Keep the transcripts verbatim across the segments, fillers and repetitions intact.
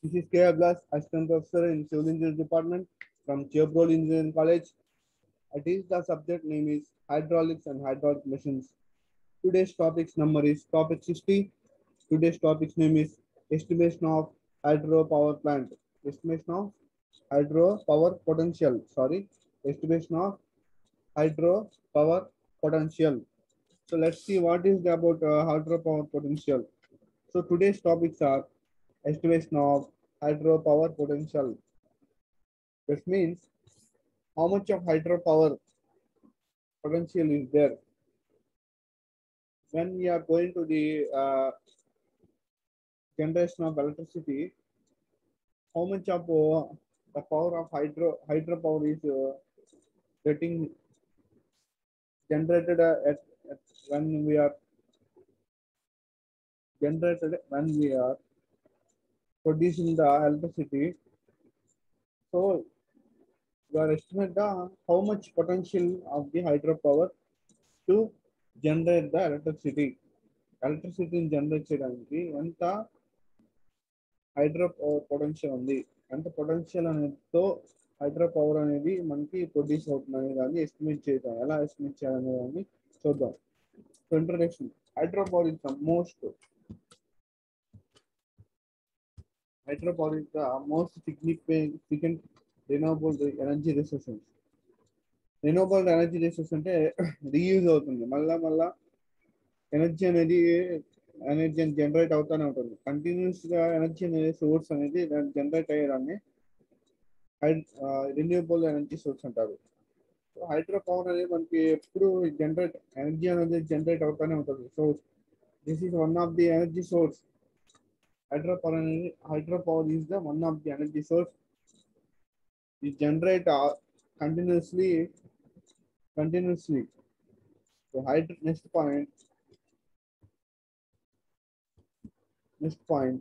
This is K. Ablas, Assistant Professor in Civil Engineering Department from Chevrolet Engineering College. I teach the subject name is Hydraulics and Hydraulic Machines. Today's topic's number is topic sixty. Today's topic's name is Estimation of Hydro Power Plant. Estimation of Hydro Power Potential. Sorry, Estimation of Hydro Power Potential. So let's see what is the about uh, hydro power potential. So today's topics are estimation of hydropower potential. This means how much of hydropower potential is there when we are going to the uh, generation of electricity. How much of uh, the power of hydro hydropower is uh, getting generated uh, at, at when we are generated when we are producing the electricity. So you are estimate the how much potential of the hydropower to generate the electricity. ఎలక్ట్రిసిటీని generate చేయడానికి ఎంత hydro power potential ఉంది, ఎంత potential అనేదితో hydro power అనేది మనకి produce అవుతుంది అనే దాన్ని ఎస్టిమేట్ చేద్దాం. ఎలా ఎస్టిమేట్ చేయాలనే దాన్ని చూద్దాం. So introduction, hydro power is the most hydro power is the most significant renewable energy resources. Renewable energy resource అంటే రీయూజ్ అవుతుంది, మళ్ళా మళ్ళా ఎనర్జీ అనేది ఎనర్జీ జనరేట్ అవుతూనే ఉంటుంది. కంటిన్యూస్ గా ఎనర్జీ అనేది సోర్స్ అనేది జనరేట్ అయ్యేదాన్ని రిన్యూవబుల్ ఎనర్జీ సోర్స్ అంటారు. సో హైడ్రో పవర్ అనేది మనకి ఎప్పుడు జనరేట్ ఎనర్జీ అనేది జనరేట్ అవుతూనే ఉంటుంది. So this is one of the energy source. Hydro power అనేది hydro power is the one of the energy source. ఈ generate continuously continuously so hydro next point Next point,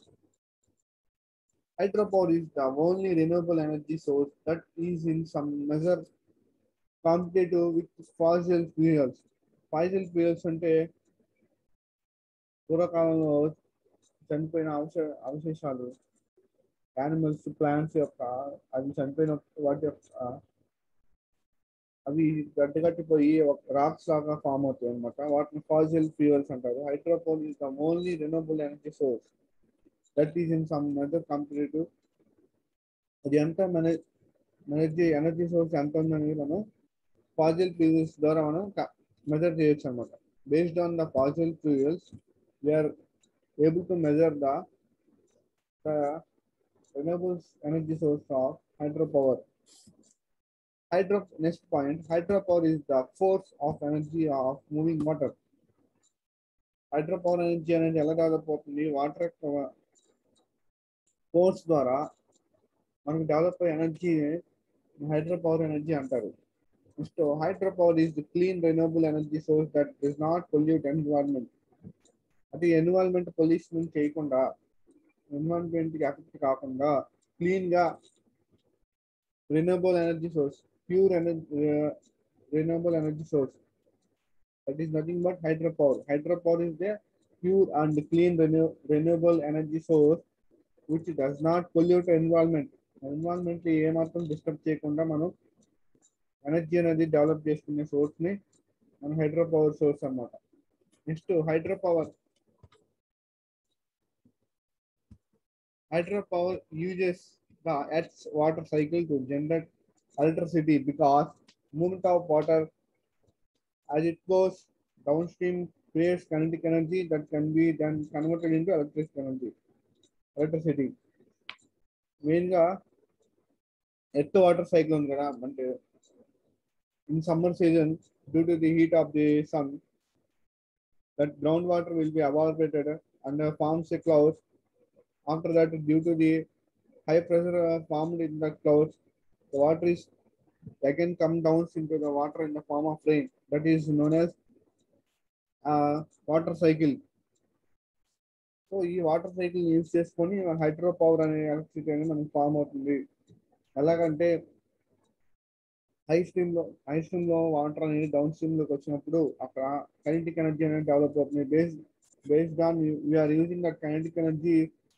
hydropower is the only renewable energy source that is in some measure competitive with fossil fuels. Fossil fuels అంటే పూర్వకాలంలో చనిపోయిన అవశ అవశేషాలు animals plants యొక్క అవి చనిపోయిన వాటి యొక్క అవి గడ్డగట్టిపోయి రాక్స్ లాగా ఫామ్ అవుతాయి అనమాట. వాటిని ఫాసిల్ ఫ్యూయల్స్ అంటారు. Hydropower is the only renewable energy source that is in some method comparative. అది ఎంత మన ఎనర్జీ ఎనర్జీ సోర్స్ ఎంత ఉందనేది మనం ఫాసిల్ ఫ్యూయల్స్ ద్వారా మనం మెజర్ చేయొచ్చు అనమాట. Based on the fossil fuels we are able to measure the renewable energy source of hydropower. Hydro, next point, hydropower is the force of energy of moving water. Hydropower energy అనేది ఎలా develop అవుతుంది? Water force ద్వారా మనకు develop అయ్యే energy hydropower energy అంటారు. Next, hydropower is the clean renewable energy source that does not pollute environment. అది environment pollution చేయకుండా, ఎన్విరాన్మెంట్కి ఎఫెక్ట్ కాకుండా క్లీన్ గా renewable energy source, pure energy, uh, renewable energy source. That is nothing but hydropower. Hydropower is the pure and clean renew, renewable energy source which does not pollute environment. Environment ఏ మాత్రం disturb చేయకుండా మనం energy అనేది develop చేసుకునే source ని మనం hydropower source అన్నమాట. Next, hydropower hydropower uses the Earth's water cycle to generate electricity because movement of water as it goes downstream creates kinetic energy that can be then converted into electric energy. Electricity. Main గా earth water cycle ఉంది కదా, అంటే in summer season due to the heat of the sun that ground water will be evaporated and forms a cloud. After that, due to the high pressure uh, formed in the clouds, the water is again come down into the water in the form of rain. That is known as uh, water cycle. So, ఈ water cycle use చేసుకొని hydro power అనే electricity అనేది మనకి form అవుతుంది. ఎలాగంటే high stream లో high stream లో water అనేది డౌన్ స్ట్రీమ్ లోకి వచ్చినప్పుడు అక్కడ కైనెటిక్ ఎనర్జీ అనేది డెవలప్ అవుతుంది. Base based on we are using that kinetic energy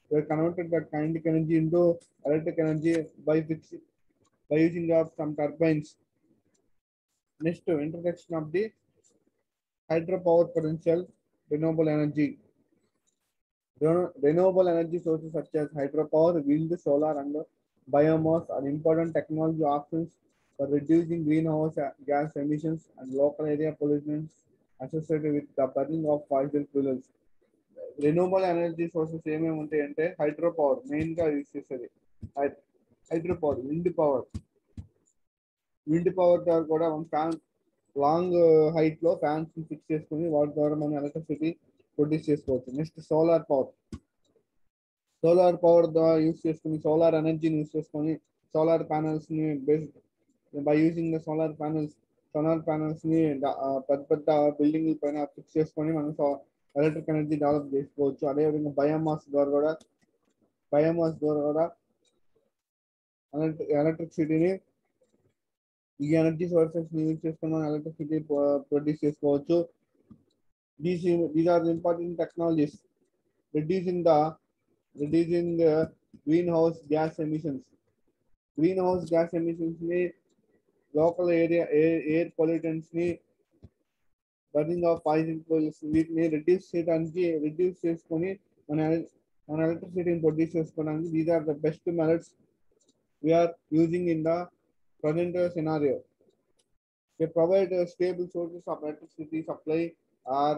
We converted that kinetic energy into electric energy by fixing by using of some turbines. Next, introduction of the hydropower potential renewable energy. Reno- Renewable energy sources such as hydropower, wind, solar, and biomass are important technology options for reducing greenhouse gas emissions and local area pollution associated with the burning of fossil fuels. Renewable energy sources ఏమేమి ఉంటాయి అంటే hydro power main గా use చేసేది. Hydro power, wind power. Wind power ద్వారా కూడా మనం fan long height లో fans fix చేసుకుని వాటి ద్వారా మనం ఎలక్ట్రిసిటీ ప్రొడ్యూస్ చేసుకోవచ్చు. Next solar power. Solar power ద్వారా యూస్ చేసుకుని సోలార్ ఎనర్జీని యూస్ చేసుకొని సోలార్ ప్యానల్స్ ని base by using the solar panels solar panels ని పెద్ద పెద్ద బిల్డింగ్ పైన ఫిక్స్ చేసుకొని మనం ఎలక్ట్రిక్ ఎనర్జీ డెవలప్ చేసుకోవచ్చు. అదేవిధంగా బయోమాస్ ద్వారా కూడా బయోమాస్ ద్వారా కూడా ఎలక్ట్రిసిటీని ఈ ఎనర్జీ సోర్సెస్ ని యూజ్ చేసుకుని మనం ఎలక్ట్రిసిటీ ప్రొడ్యూస్ చేసుకోవచ్చు. These these are important technologies reducing the reducing the greenhouse gas emissions. Greenhouse gas emissions ని లోకల్ ఏరియా ఎయిర్ పొల్యూటెంట్స్ ని బర్నింగ్ ఆఫ్ పాయిజన్ ఫ్యూయల్స్ వీటిని రిడ్యూస్ చేయడానికి రిడ్యూస్ చేసుకొని మన మన ఎలక్ట్రిసిటీని ప్రొడ్యూస్ చేసుకోవడానికి these are the best methods we are using in the present scenario. They provide uh, stable sources of electricity supply are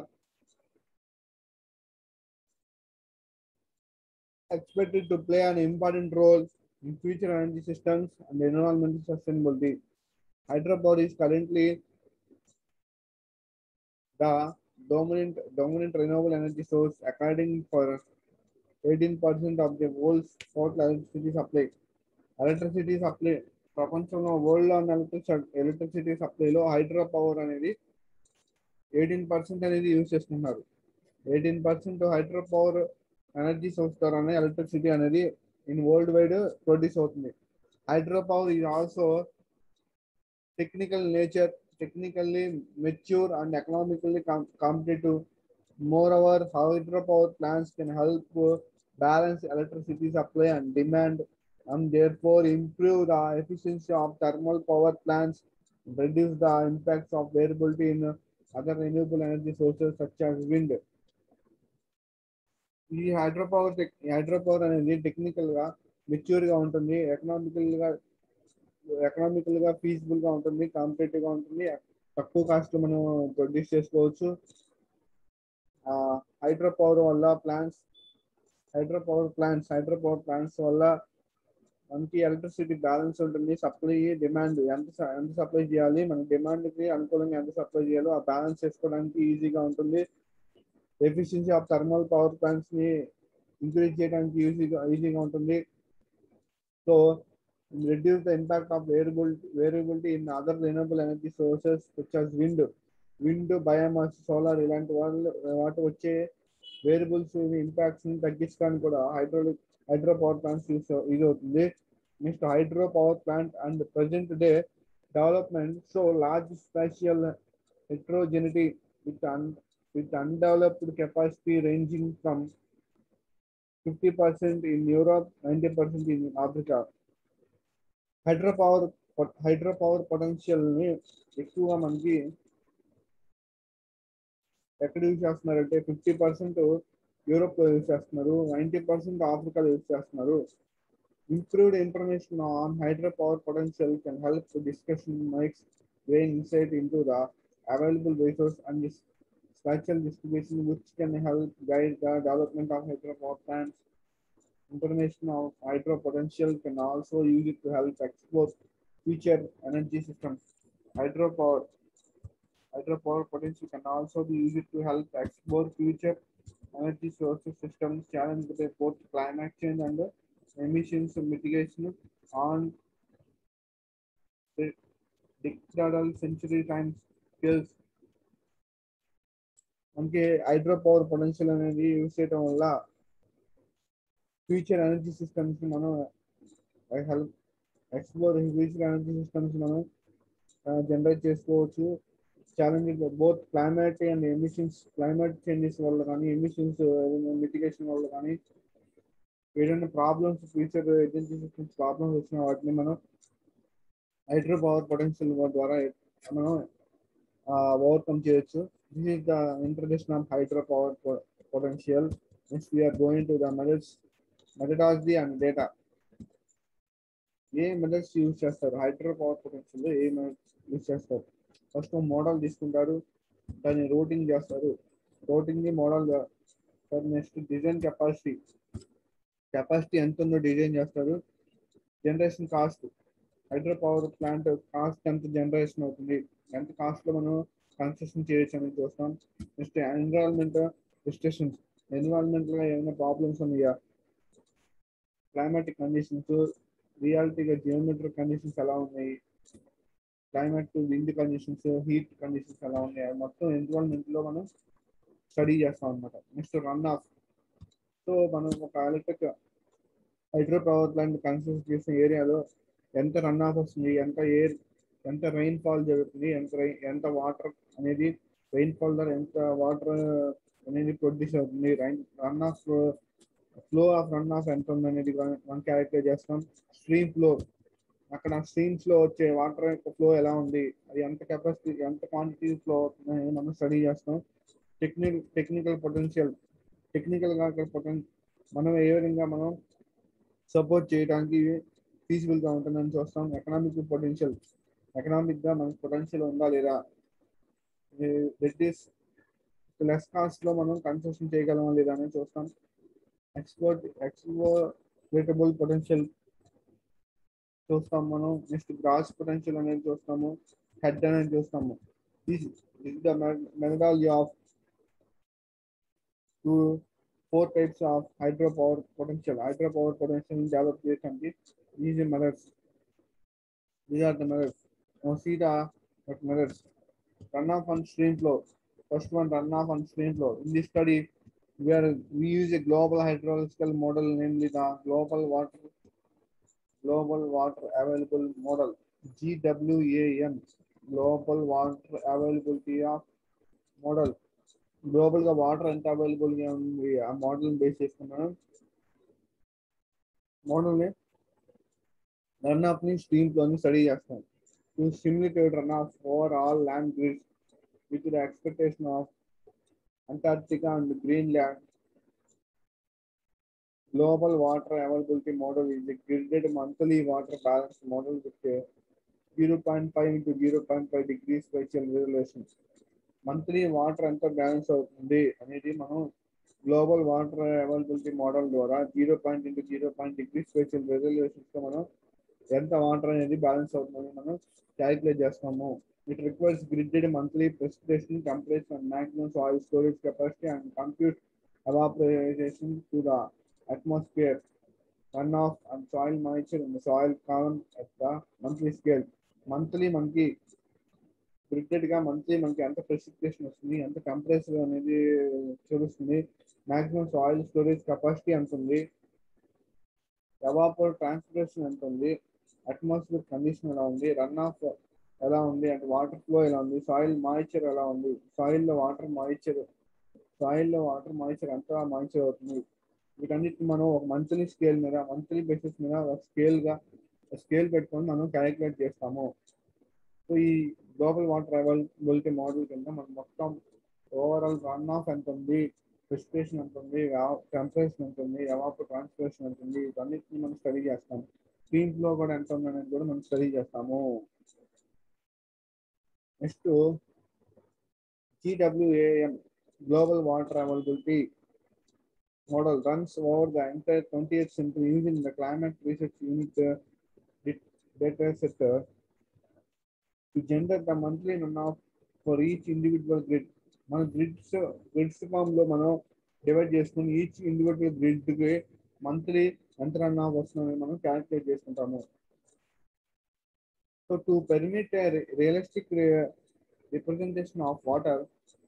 expected to play an important role in future energy systems and environmental sustainability. Hydropower is currently the dominant dominant renewable energy source, accounting for eighteen percent of the world's total electricity supply. Electricity supply ప్రపంచంలో world లో electric electricity సప్లైలో hydro power అనేది eighteen percent అనేది use చేసుకుంటున్నారు. Eighteen percent hydro power energy source ద్వారానే electricity అనేది in world wide produce అవుతుంది. Hydro power is also technical nature, technically mature and economically competitive. Moreover, hydropower plants can help balance electricity supply and demand and therefore improve the efficiency of thermal power plants, reduce the impacts of variability in other renewable energy sources such as wind. ఈ hydropower hydropower అనేది technical గా mature గా ఉంటుంది, economical గా economical గా feasible గా ఉంటుంది, competitive గా ఉంటుంది, తక్కువ కాస్ట్ మనం ప్రొడ్యూస్ చేసుకోవచ్చు. హైడ్రో పవర్ వల్ల plants hydro power plants hydro power plants వల్ల మనకి ఎలక్ట్రిసిటీ బ్యాలెన్స్ ఉంటుంది. సప్లై డిమాండ్ ఎంత ఎంత సప్లై చేయాలి, మన డిమాండ్ కి అనుకూలంగా ఎంత సప్లై చేయాలో ఆ బ్యాలెన్స్ చేసుకోవడానికి ఈజీగా ఉంటుంది. Efficiency of thermal power plants ని ఇంక్రీజ్ చేయడానికి ఈజీగా ఈజీగా ఉంటుంది. So reduce the impact of variability variability in other renewable energy sources such as wind, wind, biomass, solar ఇలాంటి వాళ్ళు వాటి వచ్చే వేరియబుల్స్ ఇంపాక్ట్స్ ని తగ్గించడానికి కూడా hydraulic hydro power plants use use అవుతుంది. Next hydro power plant and present day development so large spatial heterogeneity with un with undeveloped capacity ranging from fifty percent in Europe, ninety percent in Africa. Hydro power hydro power potential ని ఎక్కువగా మనకి ఎక్కడ use చేస్తున్నారంటే fifty percent Europe లో use చేస్తున్నారు, ninety percent ఆఫ్రికాలో use చేస్తున్నారు. Improved information on hydro power potential can help discussion makes gain insight into the available resource and this spatial distribution which can help guide the development of hydropower plants. Information of hydro potential can also use it to help explore future energy systems. Hydropower hydropower potential can also be used to help explore future energy sources systems challenged by both climate change and emissions mitigation on the decadal century time skills. మనకి hydro power potential అనేది use చేయడం వల్ల future energy systems మనం help explore future energy systems మనం generate చేసుకోవచ్చు. Challenging both climate and emissions climate changes వల్ల కానీ emissions mitigation వల్ల కానీ ఏదైనా ప్రాబ్లమ్స్ ఫ్యూచర్ ఐడెంటిఫికేషన్ ప్రాబ్లమ్స్ వచ్చిన వాటిని మనం హైడ్రో పవర్ పొటెన్షియల్ ద్వారా మనం ఓవర్కమ్ చేయొచ్చు. This is the introduction of hydro power potential. Next we are going to the methods methodology and data. ఏ మెథడ్స్ యూజ్ చేస్తారు హైడ్రో పవర్ పొటెన్షియల్, ఏ మెథడ్స్ యూజ్ చేస్తారు? ఫస్ట్ మోడల్ తీసుకుంటారు, దాన్ని రూటింగ్ చేస్తారు, రూటింగ్ ని model. Next design capacity, capacity ఎంత ఉందో డిజైన్ చేస్తారు. Generation cost, hydro power plant cost ఎంత జనరేషన్ అవుతుంది, ఎంత కాస్ట్ లో మనం కన్స్ట్రక్షన్ చేయొచ్చు అనేది చూస్తాం. నెక్స్ట్ ఎన్విరాన్మెంట్ రిస్ట్రిక్షన్స్, ఎన్విరాన్మెంట్ లో ఏమైనా ప్రాబ్లమ్స్ ఉన్నాయా, క్లైమాటిక్ కండిషన్స్, రియాలిటీగా జియోమెట్రిక్ కండిషన్స్ ఎలా ఉన్నాయి, climate wind conditions, heat conditions ఎలా ఉన్నాయి, మొత్తం ఎన్విరాన్మెంట్ లో మనం స్టడీ చేస్తాం అనమాట. నెక్స్ట్ రన్ ఆఫ్, సో మనం ఒక electric hydro power plant construct చేసిన ఏరియాలో ఎంత రన్ ఆఫ్ వస్తుంది, ఎంత ఎయిర్, ఎంత రెయిన్ ఫాల్ జరుగుతుంది, ఎంత ఎంత వాటర్ అనేది రెయిన్ ఫాల్ ద్వారా ఎంత వాటర్ అనేది ప్రొడ్యూస్ అవుతుంది, rain run off flow of run off ఎంత ఉంది అనేది మనం క్యాలిక్యులేట్ చేస్తాం. స్ట్రీమ్ ఫ్లో, అక్కడ స్ట్రీమ్స్ లో వచ్చే వాటర్ యొక్క ఫ్లో ఎలా ఉంది, అది ఎంత కెపాసిటీ ఎంత క్వాంటిటీ ఫ్లో అవుతుంది మనం స్టడీ చేస్తాం. టెక్నికల్ టెక్నికల్ పొటెన్షియల్, టెక్నికల్ గా పొటెన్ మనం ఏ విధంగా మనం సపోర్ట్ చేయడానికి ఫీజిబుల్ గా ఉంటుందని చూస్తాం. ఎకనామిక్ పొటెన్షియల్, ఎకనామిక్ గా మనకు పొటెన్షియల్ ఉందా లేదా, రెడ్యూస్ లెస్ కాస్ట్ లో మనం కన్స్ట్రక్షన్ చేయగలమా లేదా అని చూస్తాం. ఎక్స్పోర్ట్ ఎక్స్ప్లోరేటబుల్ పొటెన్షియల్ చూస్తాం మనం. నెక్స్ట్ గ్రాస్ పొటెన్షియల్ అనేది చూస్తాము, హెడ్ అనేది చూస్తాము. This is the methodology of two four types of hydro power potential. Hydro power potential develop చేయడానికి these are methods. These are the methods. Now see the methods. Run off on stream flow. First one, run off on stream flow. In this study, we are we use a global hydrological model, namely the global water global water available model, G W A M, global water availability of model. Global గా water ఎంత available గా ఉంది ఆ model base చేసుకున్నాను. Model ని run off ని stream లోని study చేస్తాం. To simulate run off over all land grids with the expectation of Antarctica and Greenland. Global water availability model is a gridded monthly water balance model with a zero point five into zero point five degrees spatial resolution. Monthly water ఎంత balance అవుతుంది అనేది మనం global water availability model ద్వారా zero point into zero point degree special resolutions తో మనం ఎంత water అనేది balance అవుతుందని మనం క్యాలిక్యులేట్ చేస్తాము. It requires gridded monthly precipitation, temperature and maximum soil storage capacity and compute evaporation to the atmosphere, runoff and soil moisture in the soil column at the monthly scale. Monthly మనకి gridded గా monthly మనకి ఎంత precipitation వస్తుంది, ఎంత temperature అనేది చూపిస్తుంది, maximum soil storage capacity ఎంత ఉంది, ఎవాపర్ ట్రాన్స్పిరేషన్ ఎంత ఉంది, అట్మాస్ఫియర్ కండిషన్ ఎలా ఉంది, రన్ ఆఫ్ ఎలా ఉంది అంటే వాటర్ ఫ్లో ఎలా ఉంది, సాయిల్ మాయిశ్చర్ ఎలా ఉంది, సాయిల్ లో వాటర్ మాయిశ్చర్ సాయిల్ లో వాటర్ మాయిశ్చర్ ఎంత మాయిశ్చర్ అవుతుంది, వీటన్నిటిని మనం ఒక మంత్లీ స్కేల్ మీద మంత్లీ బేసిస్ మీద ఒక స్కేల్ గా స్కేల్ పెట్టుకొని మనం క్యాలిక్యులేట్ చేస్తాము. సో ఈ గ్లోబల్ వాటర్ అవైలబిలిటీ మోడల్ కింద మనం మొత్తం ఓవరాల్ రన్ ఆఫ్ ఎంత ఉంది, ప్రెసిపిటేషన్ ఎంత ఉంది, టెంపరేచర్ ఎంత ఉంది, ఎవాపర్ ట్రాన్స్పిరేషన్ ఎంత ఉంది, ఇవన్నిటిని మనం స్టడీ చేస్తాం. స్ట్రీమ్ ఫ్లో కూడా ఎంత ఉంది అనేది కూడా మనం స్టడీ చేస్తాము. Next G W A M, Global Water Availability Model, runs over the entire twentieth century using the Climate Research Unit uh, data set uh, to generate the monthly runoff for each individual grid. మన grids grids form లో మనం divide చేసుకుని each individual grid కి monthly ఎంత run off వస్తుందని మనం calculate చేసుకుంటాము. So to permit realistic representation of water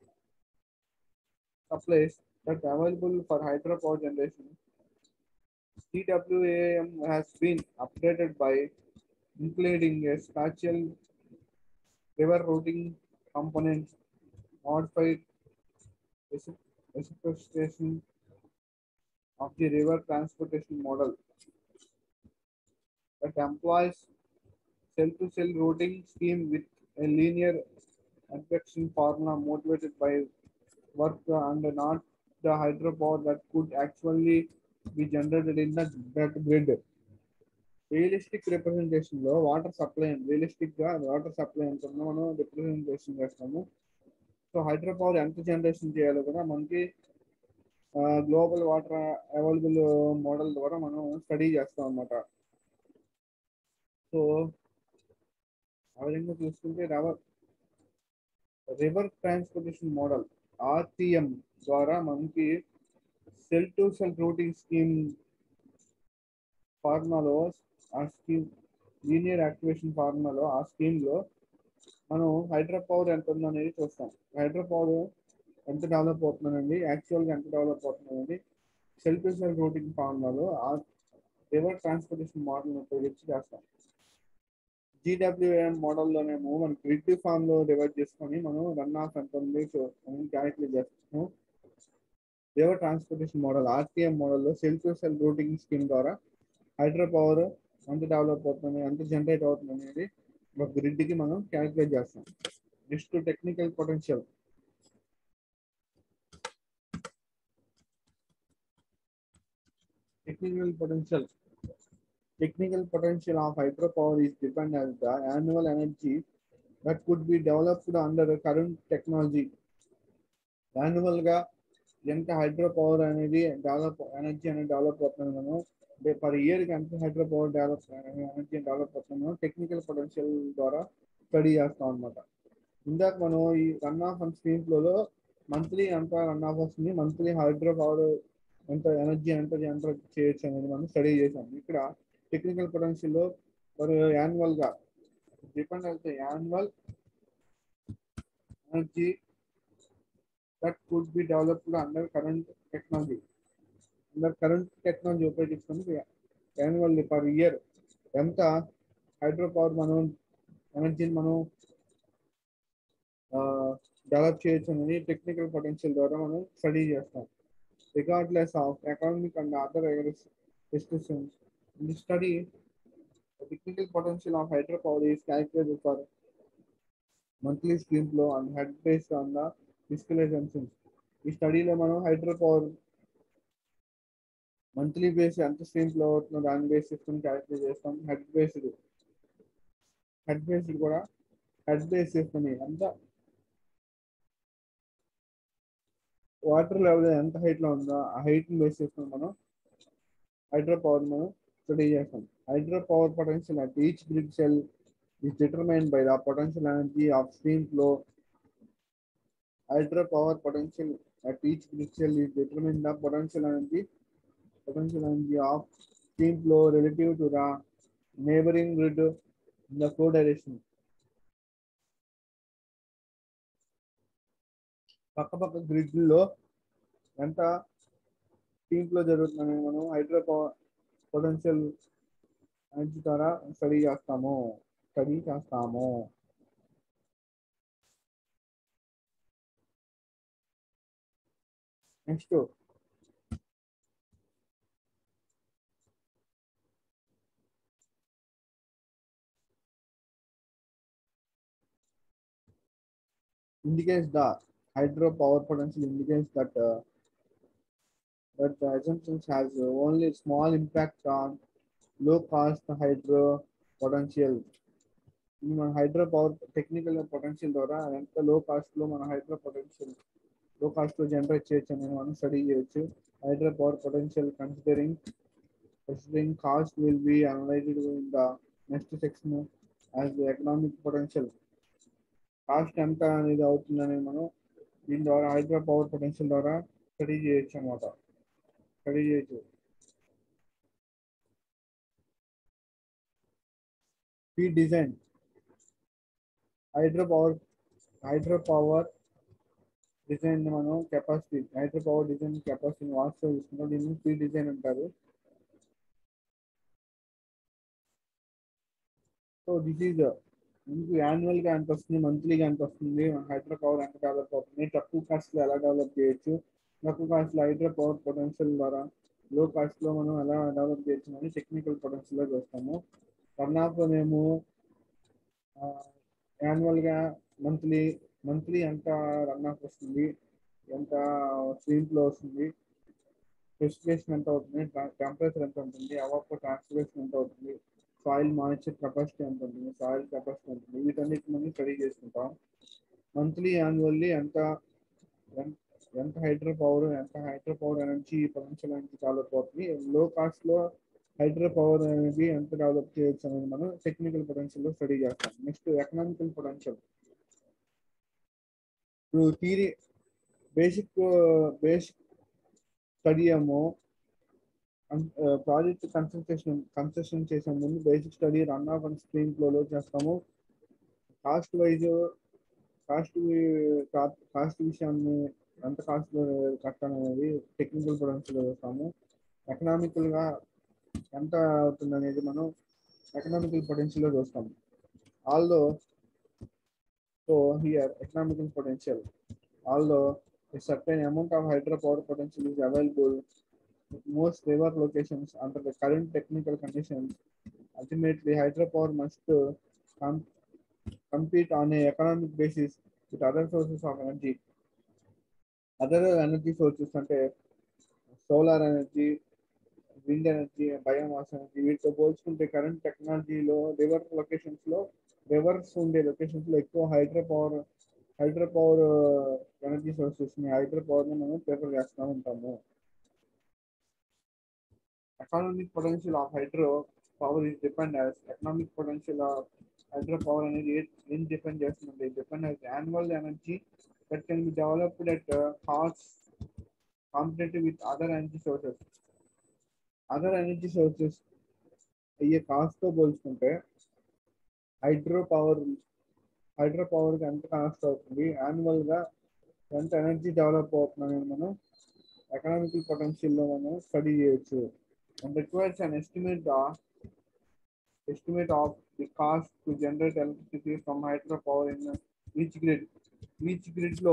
supplies that available for hydropower generation, C W A M has been updated by including a spatial river routing component, modified precipitation of the river transportation model that employs cell-to-cell routing scheme with a linear advection formula motivated by work and not the hydropower that could actually be generated in the that grid. Realistic representation లో water supply realistic గా water supply అంటున్నా మనం representation చేస్తాము. So hydro power ఎంత generation చేయాలో కూడా మనకి global water available model ద్వారా మనం స్టడీ చేస్తాం అన్నమాట. సో ఆ విధంగా చూసుకుంటే river river transportation model RTM ద్వారా మనకి cell to cell routing scheme ఫార్మాలో ఆ స్కీమ్ లీనియర్ యాక్టివేషన్ ఫార్మాలో ఆ స్కీమ్లో మనం హైడ్రో పవర్ ఎంత ఉందనేది చూస్తాం. హైడ్రో పవర్ ఎంత డెవలప్ అవుతుందండి, యాక్చువల్గా ఎంత డెవలప్ అవుతుందండి సెల్ టు సెల్ రూటింగ్ ఫార్మాలో ఆ రివర్ ట్రాన్స్పోర్టేషన్ మోడల్ని ఉపయోగించి చేస్తాం. జీడబ్ల్యూఎం మోడల్లోనేమో మనం గ్రిడ్ ఫామ్లో డివైడ్ చేసుకొని మనం రన్ ఆఫ్ ఎంత ఉంది మనం క్యాలిక్యులేట్ చేస్తాము. రివర్ ట్రాన్స్పోర్టేషన్ మోడల్ ఆర్టీఎం మోడల్లో cell to cell routing scheme ద్వారా హైడ్రో పవర్ ఎంత డెవలప్ అవుతుంది, ఎంత జనరేట్ అవుతుంది అనేది ఒక గ్రిడ్కి మనం క్యాలిక్యులేట్ చేస్తాం. Next technical potential. Technical potential technical potential of hydropower is defined as the annual energy that could be developed under the current technology. Annual గా ఎంత హైడ్రో పవర్ అనేది డెవలప్ ఎనర్జీ అనేది డెవలప్ అవుతుందో పర్ ఇయర్ కి ఎంత hydro power develop energy develop అవుతుందో technical potential ద్వారా study చేస్తాం అనమాట. ఇందాక మనం ఈ రన్ ఆఫ్ అండ్ స్క్రీన్ ఫ్లోలో మంత్లీ ఎంత రన్ ఆఫ్ వస్తుంది, మంత్లీ హైడ్రో పవర్ ఎంత ఎనర్జీ ఎంత జనరేట్ చేయొచ్చు అనేది మనం స్టడీ చేసాం. ఇక్కడ టెక్నికల్ పొటెన్షియల్ లో మరి యాన్యువల్ గా డిపెండ్ అయితే annual energy that could be developed under current technology under current technology ఉపయోగిస్తుంది. యాన్యువల్ పర్ ఇయర్ ఎంత హైడ్రో పవర్ మనం ఎనర్జీని మనం డెవలప్ చేయొచ్చు అనేది టెక్నికల్ పొటెన్షియల్ ద్వారా మనం స్టడీ చేస్తాం. Regardless of economic and other restrictions. In this study, the technical potential of hydropower is calculated for monthly stream flow and head based on the fiscal assumptions. ఈ స్టడీలో మనం hydro power monthly base ఎంత stream flow అవుతుందో దాన్ని base చేసుకుని calculate చేస్తాం. Head based head based కూడా head base చేసుకుని ఎంత వాటర్ లెవెల్ ఎంత హైట్ లో ఉందో ఆ హైట్ ని బేస్ చేసుకుని మనం హైడ్రో పవర్ మనం స్టడీ చేస్తాం. Hydro power potential at each grid cell is determined by the potential energy of stream flow. Hydro power potential at each grid cell is determined the potential energy potential energy of stream flow relative to the neighboring grid in the flow direction. పక్క పక్క గ్రిడ్లో ఎంత stream flow జరుగుతుందని మనం hydro power potential energy ద్వారా study చేస్తాము study చేస్తాము next indicates the hydro power potential indicates that uh, that the assumptions has only small impact on low cost hydro potential. మన hydro power technical potential ద్వారా ఎంత low cost లో మన hydro potential low cost లో generate చేయొచ్చు అనేది మనం study చేయొచ్చు. Hydro power potential considering considering cost will be analyzed in the next section as the economic potential. Cost ఎంత అనేది అవుతుందని మనం దీని ద్వారా హైడ్రో పవర్ పొటెన్షియల్ ద్వారా స్టడీ చేయొచ్చు అనమాట స్టడీ చేయొచ్చు feed design hydro power hydro power design మనం కెపాసిటీ హైడ్రో పవర్ డిజైన్ కెపాసిటీని వాట్స్ తీసుకుంటాం. దీన్ని ఫీడ్ డిజైన్ అంటారు. సో దిస్ ఈజ్ మీకు యాన్యువల్ గా ఎంత వస్తుంది, మంత్లీగా ఎంత వస్తుంది, హైడ్రో పవర్ ఎంత డెవలప్ అవుతుంది, తక్కువ కాస్ట్ లో ఎలా డెవలప్ చేయొచ్చు, తక్కువ కాస్ట్ లో హైడ్రో పవర్ పొటెన్షియల్ ద్వారా లో కాస్ట్ లో మనం ఎలా డెవలప్ చేయొచ్చు టెక్నికల్ పొటెన్షియల్ లో చూస్తాము. రన్ ఆఫ్ మేము యాన్యువల్ గా మంత్లీ మంత్లీ ఎంత రన్ ఆఫ్ వస్తుంది, ఎంత స్ట్రీమ్ ఫ్లో వస్తుంది, ప్రెసిపిటేషన్ ఎంత అవుతుంది, టెంపరేచర్ ఎంత ఉంటుంది, అవాపో ట్రాన్స్పిరేషన్ ఎంత అవుతుంది, సాయిల్ మాయిశ్చర్ కెపాసిటీ ఎంత ఉంటుంది, సాయిల్ కెపాసిటీ ఉంటుంది, వీటన్నిటి మనం స్టడీ చేసుకుంటాం. మంత్లీ యాన్యువల్లీ ఎంత ఎంత- ఎంత హైడ్రో పవర్ ఎంత హైడ్రో పవర్ ఎనర్జీ పొటెన్షియల్ అనేది డెవలప్ అవుతుంది, లో కాస్ట్ లో హైడ్రో పవర్ అనేది ఎంత డెవలప్ చేయొచ్చు అనేది మనం టెక్నికల్ పొటెన్షియల్ లో స్టడీ చేస్తాం. Next economical potential. ఇప్పుడు థియరీ బేసిక్ బేసిక్ స్టడీ ఏమో ప్రాజెక్ట్ కన్సల్టేషన్ కన్స్ట్రక్షన్ చేసే ముందు basic study run off and stream flow చేస్తాము. కాస్ట్ వైజ్ కాస్ట్ కాస్ట్ విషయాన్ని ఎంత కాస్ట్ కట్టాలనేది టెక్నికల్ పొటెన్షియల్ చేస్తాము. ఎకనామికల్ గా ఎంత అవుతుంది అనేది మనం ఎకనామికల్ పొటెన్షియల్ లో చూస్తాము. Although so here economical potential although a certain amount of hydropower potential is available at most river locations under the current technical conditions. Ultimately, hydropower must uh, com- compete on a economic basis with other sources of energy. Other energy sources అంటే solar energy, wind energy, biomass energy వీటితో పోల్చుకుంటే current టెక్నాలజీలో river locations లో rivers ఉండే locations లో ఎక్కువ hydro power hydro power energy sources ని hydro power ని మనం ప్రిఫర్ చేస్తూ ఉంటాము. Economic potential of hydro power is depend as economic potential of hydro power అనేది ఏం డిపెండ్ చేస్తుందంటే depend as annual energy that can be developed at cost competitive with other energy sources. Other energy sources అయ్యే cost తో పోల్చుకుంటే hydro power hydro power కి ఎంత cost అవుతుంది, annual గా ఎంత ఎనర్జీ డెవలప్ అవుతుంది అనేది మనం ఎకనామికల్ పొటెన్షియల్ లో మనం స్టడీ చేయొచ్చు. And requires an estimate estimate of the cost to generate electricity from hydropower in each grid. Each grid లో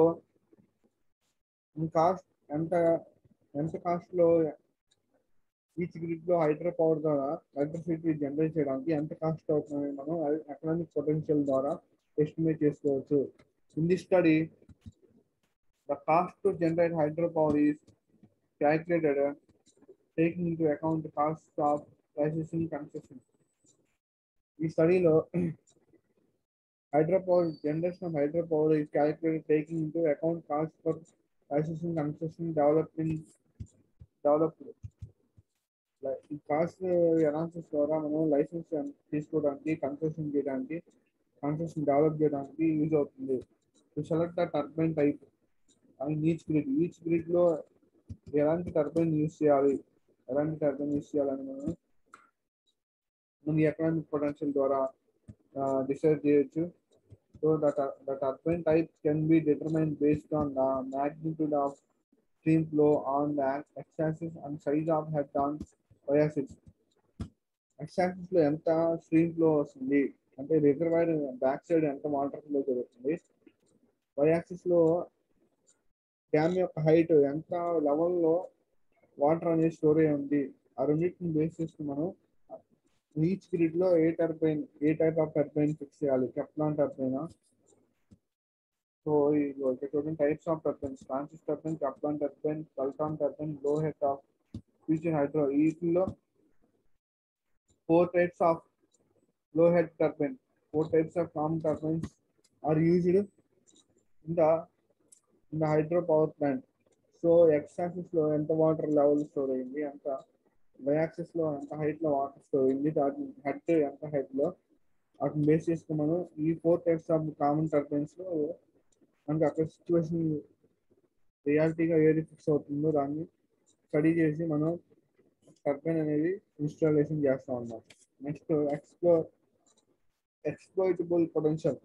కాస్ట్ ఎంత ఎంత కాస్ట్ లో ఈచ్ గ్రిడ్ లో హైడ్రో పవర్ ద్వారా ఎలక్ట్రిసిటీ జనరేట్ చేయడానికి ఎంత కాస్ట్ అవుతుంది మనం ఎకనామిక్ పొటెన్షియల్ ద్వారా ఎస్టిమేట్ చేసుకోవచ్చు. In this study the cost to generate hydro power is calculated taking into account cost of processing construction. ఈ స్టడీలో hydropower generation of hydropower is calculated taking into account cost for licensing construction developing developed. ఈ cost analysis ద్వారా మనం license తీసుకోవడానికి construction చేయడానికి construction develop చేయడానికి use అవుతుంది. To select the turbine type and each grid each grid లో ఎలాంటి turbine use చేయాలి ఎలాంటి టర్బైన్ యూజ్ చేయాలని మనం మన ఎకనామిక్ పొటెన్షియల్ ద్వారా డిసైడ్ చేయొచ్చు. So that uh, the turbine type can be determined based on the magnitude of stream flow on the x-axis and size of head on y-axis. x-axis లో ఎంత stream flow వస్తుంది అంటే reservoir back side ఎంత water flow జరుగుతుంది, y-axis లో dam యొక్క height ఎంత లెవెల్లో వాటర్ అనేది స్టోర్ అయి ఉంది, ఆ రెండింటిని బేస్ చేసుకుని మనం ఈచ్ గ్రిడ్ లో ఏ టర్బైన్ ఏ టైప్ ఆఫ్ టర్బైన్ ఫిక్స్ చేయాలి, కెప్లాన్ టర్బైనా. So different types of turbines, Francis turbine, Kaplan turbine, Pelton turbine, low head of fusion hydro. వీటిలో four types of low head turbine, four types of common turbines are used in the in the hydro power plant. So x axis లో ఎంత water level store అయింది, ఎంత why axis లో ఎంత height లో water store అయింది, వాటి head ఎంత హైట్ లో వాటిని బేస్ చేసుకుని మనం ఈ four types of common turbines లో మనకి అక్కడ సిచ్యువేషన్ రియాలిటీగా ఏది ఫిక్స్ అవుతుందో దాన్ని స్టడీ చేసి మనం టర్బైన్ అనేది ఇన్స్టాలేషన్ చేస్తాం అన్నమాట. Next explo exploitable potential.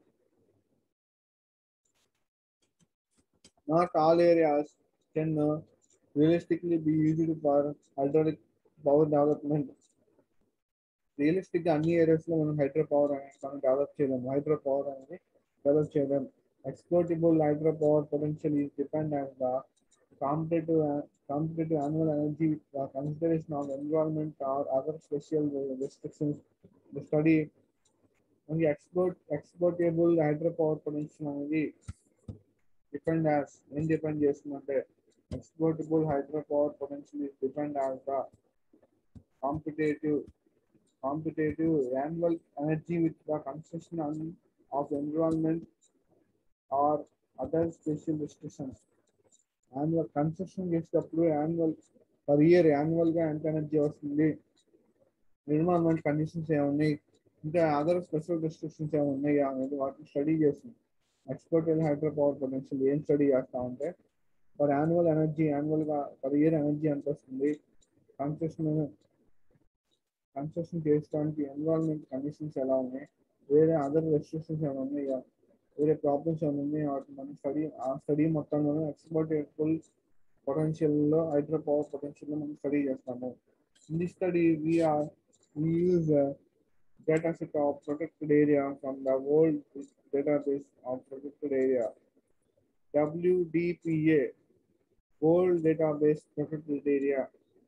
Not all areas can realistically be used for hydraulic power development. Realistic గా అన్ని ఏరియాస్ లో మనం హైడ్రో పవర్ అనేది మనం డెవలప్ చేయలేము, హైడ్రో పవర్ అనేది డెవలప్ చేయలేము. Exploitable hydropower potential is defined as the competitive uh, competitive annual energy with the consideration of environment or other special restrictions. The study on the export exportable hydropower potential అనేది depend as ఏం depend చేస్తుందంటే exportable hydropower potential is depend as the competitive competitive annual energy with the concession on- of environment or other special restrictions. Annual construction చేసేటప్పుడు annual per year annual గా ఎంత energy వస్తుంది, environment conditions ఏమున్నాయి, ఇంకా other special restrictions ఏమి ఉన్నాయా అనేది వాటిని స్టడీ చేస్తుంది. ఎక్స్పోర్టెడ్ హైడ్రో పవర్ పొటెన్షియల్ ఏం స్టడీ చేస్తా ఉంటే పర్ యాన్యువల్ ఎనర్జీ యాన్యువల్ గా పర్ ఇయర్ ఎనర్జీ ఎంత వస్తుంది, కన్స్ట్రక్షన్ కన్స్ట్రక్షన్ చేయడానికి ఎన్విరాన్మెంట్ కండిషన్స్ ఎలా ఉన్నాయి, వేరే అదర్ రెస్ట్రిక్షన్స్ ఏమైనా ఉన్నాయా, వేరే ప్రాబ్లమ్స్ ఏమైనా ఉన్నాయి, వాటిని మనం స్టడీ ఆ స్టడీ మొత్తంలో ఎక్స్పోర్టబుల్ పొటెన్షియల్లో హైడ్రో పవర్ పొటెన్షియల్లో మనం స్టడీ చేస్తాము. In this study we're we use a data set of protected area from the world database of protected area W D P A World Database Protected Area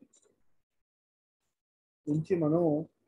నుంచి మనం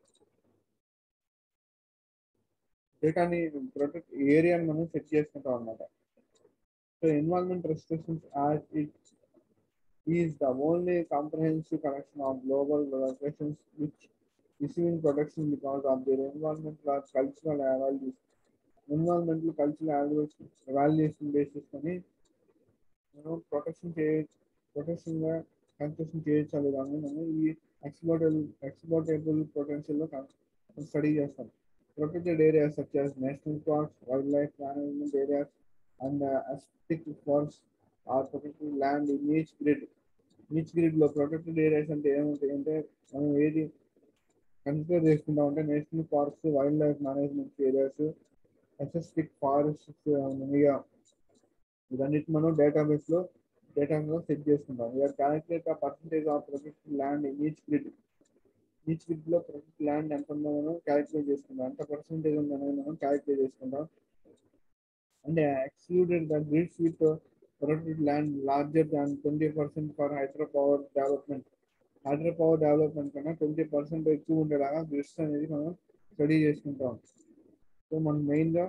డేటాని protect ఏరియాని మనం set చేసుకుంటాం అన్నమాట. So environment restrictions as it is the only comprehensive connection of global relations which receiving protection because of their environmental cultural values. Environmental cultural evaluation basis అని మనం protection చేయ ప్రొటెక్షన్గా కన్స్ట్రక్షన్ చేయొచ్చు కానీ మనం ఈ ఎక్స్పోర్టబుల్ ఎక్స్పోర్టబుల్ పొటెన్షియల్లో స్టడీ చేస్తాం. Protected areas such as national parks, wildlife management areas and aesthetic forest are protected land in each grid. Each గ్రిడ్లో ప్రొటెక్టెడ్ ఏరియాస్ అంటే ఏముంటాయి అంటే మనం ఏది కన్సిడర్ చేసుకుంటాం అంటే national parks, wildlife management areas, aesthetic forest ఉన్నాయా, ఇవన్నిటి మనం డేటాబేస్ లో డేటాలో సెట్ చేసుకుంటాం. We're calculate the percentage of protected land in each grid. Each grid లో ప్రొటెక్టెడ్ ల్యాండ్ ఎంత ఉందో మనం క్యాలిక్యులేట్ చేసుకుంటాం, ఎంత పర్సంటేజ్ ఉందనేది మనం క్యాలిక్యులేట్ చేసుకుంటాం. అంటే excluded the grids with protected land larger than twenty percent for hydro power development. Hydro power development కన్నా ట్వంటీ పర్సెంట్ ఎక్కువ ఉండేలాగా గ్రిడ్స్ అనేది మనం స్టడీ చేసుకుంటాం. సో మనం మెయిన్గా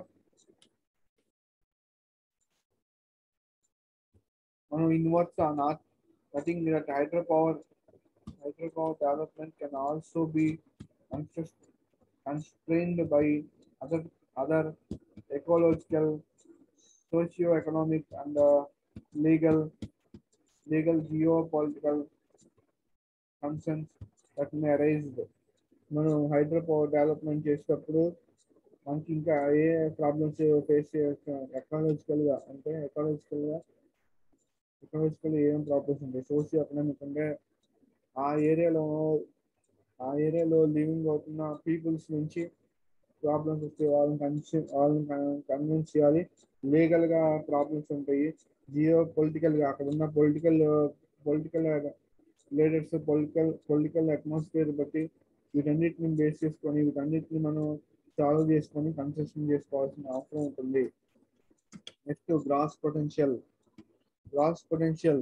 మనం inverts are not nothing that hydro power hydro power development can also be constrained by other other ecological, socio-economic and uh, legal legal geopolitical concerns that may arise. మనం hydro power development చేసేటప్పుడు మనకి ఇంకా ఏ problems face చేయవచ్చు, ఎకనాలజికల్గా అంటే ఎకనాలజికల్గా ఎకనాలజికల్ ఏం problems ఉంటాయి, socio economic అంటే ఆ ఏరియాలో ఆ ఏరియాలో లివింగ్ అవుతున్న పీపుల్స్ నుంచి ప్రాబ్లమ్స్ వస్తే వాళ్ళని కన్విన్స్ వాళ్ళని కన్విన్స్ చేయాలి. లీగల్గా ప్రాబ్లమ్స్ ఉంటాయి, జియో పొలిటికల్గా అక్కడ ఉన్న political political leaders political political atmosphere బట్టి వీటన్నిటిని బేస్ చేసుకొని వీటన్నిటిని మనం సాల్వ్ చేసుకొని కన్సెషన్ చేసుకోవాల్సిన అవసరం ఉంటుంది. Next gross potential. Gross potential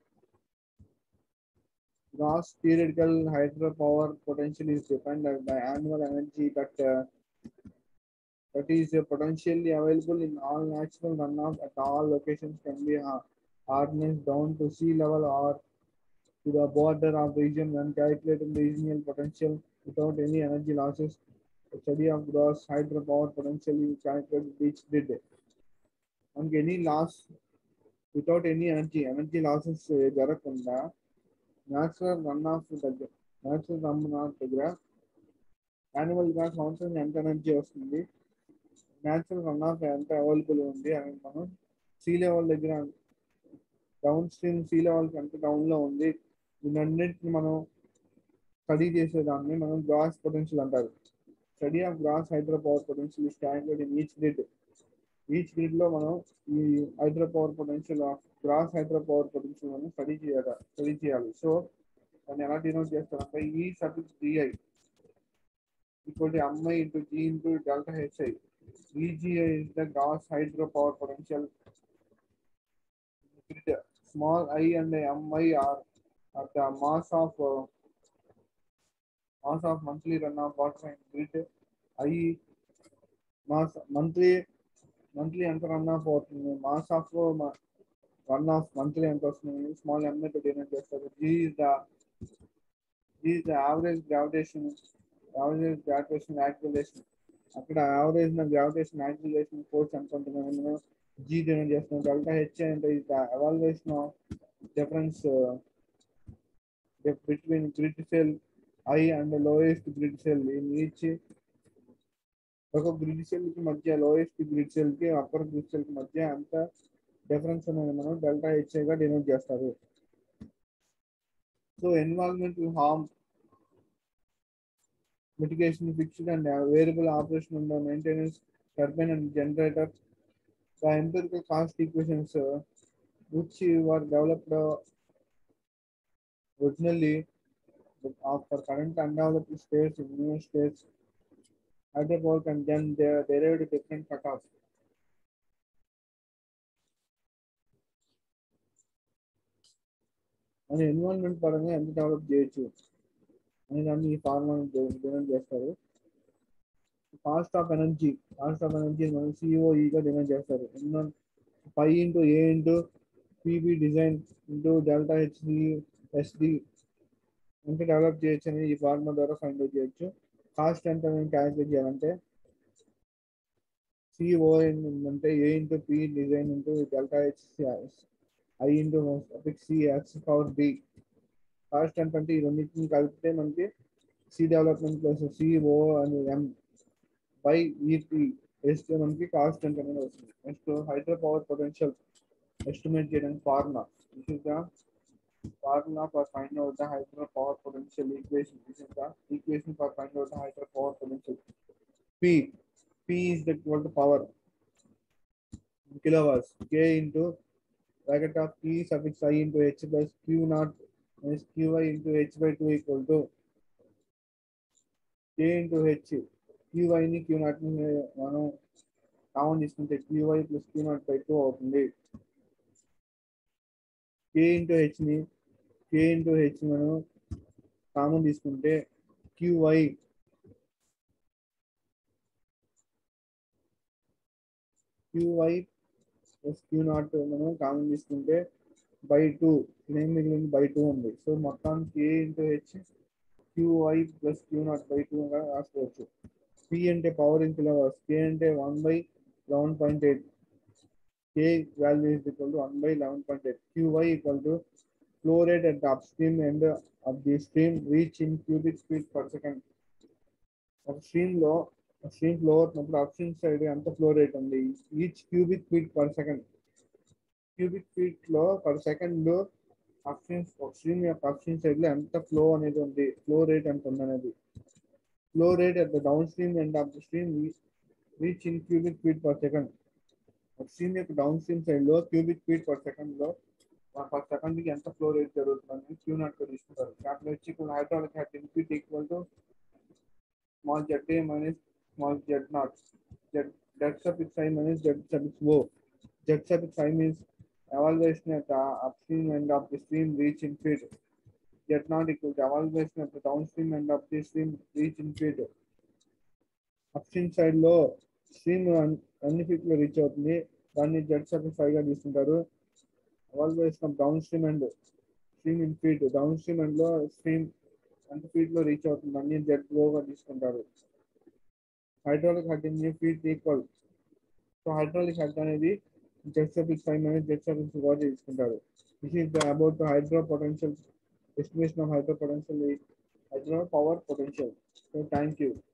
gross theoretical hydropower potential is defined as the annual energy that uh, that is uh, potentially available in all natural runoff at all locations can be uh, harnessed down to sea level or to the border of region when calculating the regional potential without any energy losses. The study of gross hydropower potential is calculated each grid. And any loss without any energy energy losses జరగకుండా natural run off దగ్గర natural run off దగ్గర యాన్యువల్గా సంవత్సరం ఎంత energy వస్తుంది, natural run off ఎంత available ఉంది అని మనం సీ లెవెల్ దగ్గర డౌన్ స్ట్రీమ్ సీ లెవెల్కి ఎంత డౌన్లో ఉంది ఇవన్నింటిని మనం స్టడీ చేసేదాన్ని మనం గ్రాస్ పొటెన్షియల్ అంటారు. Study of gross hydro power potential is calculated in each grid. Each గ్రిడ్లో మనం ఈ hydro power potential of gross hydro power potential మనం స్టడీ చేయాలి స్టడీ చేయాలి సో దాన్ని ఎలా డినోట్ చేస్తారంటే ఈ suffix DI equal to MI into G into delta HI. EGI is the gross hydro power potential grid. small I and mi are at the mass of uh, mass of monthly runoff water and grid. I mass monthly monthly ఎంత runoff అవుతుంది, mass of runoff monthly ఎంత వస్తుంది, small m తో denote చేస్తారు. G is the G is the average gravitation average gravitation acceleration. అక్కడ average gravitation acceleration force ఎంత ఉంటుందని మనం జీ డినోట్ చేస్తున్నాం. డెల్టా హెచ్ అంటే ఇది evaluation of difference between grid cell I and lowest grid cell in each. ఒక grid cell కి మధ్య లోయెస్ట్ గ్రిడ్ సెల్ కి అప్పర్ గ్రిడ్ సెల్ కి మధ్య అంత డిఫరెన్స్ అనేది మనం డెల్టా హెచ్ గా డినోట్ చేస్తారు. So environmental harm mitigation, fixed and variable operation under maintenance, turbine and generator. The empirical cost equations uh, which were developed uh, originally uh, for current undeveloped states in new states, hydropower and then they are derived different cutoffs. And environment పరంగా ఎంత develop చేయొచ్చు అని దాన్ని ఈ formula denote చేస్తారు. Cost of energy cost of energy మనం సిఓఈగా denote చేస్తారు. Pi into A into PB design into delta HD SD ఎంత డెవలప్ చేయొచ్చు అని ఈ ఫార్ములా ద్వారా ఫైండ్ అవుట్ చేయొచ్చు. కాస్ట్ ఎంత మేము క్యాలిక్యులేట్ చేయాలంటే సిఓఎన్ అంటే A into P design into delta H I into C X power B. Cost ఎంత అంటే ఈ రెండింటిని కలిపితే మనకి సి డెవలప్మెంట్ ప్లస్ సిఓ అని ఎం బై ఈపీ వేస్తే మనకి కాస్ట్ ఎంత అనేది వస్తుంది. Next hydro power potential estimate చేయడానికి formula. This is the formula for find out the hydro power potential equation. This is the equation for find out the hydro power potential. P P is the equal to power kilowatts. K into bracket of P suffix I into H plus Q naught minus Qi into H by two equal to K into H. Qi ని Q naught ని మనం common తీసుకుంటే Qi plus Q naught by two అవుతుంది. K into H ని K into H మనం common తీసుకుంటే Qi Qi plus Q naught మనం common తీసుకుంటే బై టూ నేమ్ మిగిలింది బై టూ ఉంది. సో మొత్తం K into H Qi plus Q naught by two గా రాసుకోవచ్చు. P అంటే పవర్ ఇన్ కిలోవాట్స్, K అంటే one by eleven point eight. K value is equal to one by eleven point eight. Qi equal to flow rate at the upstream end of the stream reach in cubic feet per second. Upstream లో stream flow అవుతున్నప్పుడు upstream side ఎంత flow rate ఉంది, each cubic feet per second. Cubic feet లో per second upstream stream యొక్క upstream side లో ఎంత flow అనేది ఉంది, ఫ్లో రేట్ ఎంత ఉంది అనేది. Flow rate at the down stream end of the stream reach in cubic feet per second. Stream యొక్క డౌన్ స్ట్రీమ్ సైడ్ లో క్యూబిక్ ఫీట్ పర్ సెకండ్ లో పర్ సెకండ్ కి ఎంత ఫ్లో రేట్ జరుగుతుందని క్యూ నాట్ తో తీసుకుంటారు. దాంట్లో వచ్చి ఇప్పుడు hydraulic head input equal to small Z A minus small z naught. Z z suffix I minus z suffix O. Z suffix I means evaluation at the upstream end of the stream reach in feet. Z naught equal to evaluation at the downstream end of the stream reach in feet. Upstream side లో stream అన్ని feet లో reach అవుతుంది, దాన్ని Z suffix I గా తీసుకుంటారు. Evaluation of down stream and stream in feet. Down stream and లో stream ఎంత feet లో రీచ్ అవుతుంది అన్ని జెడ్ ఓ గా తీసుకుంటారు. Hydraulic head in feet equal. So hydraulic head అనేది Z suffix I minus Z suffix O తీసుకుంటారు. This is about hydro potential, estimation of hydro potential, hydro power potential. So thank you.